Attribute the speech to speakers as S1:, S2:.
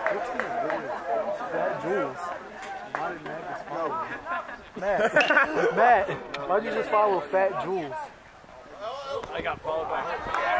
S1: Your team is good. Fat Jules. Why did Matt just follow me? Matt, why'd you just follow Fat Jules?
S2: I got followed by her.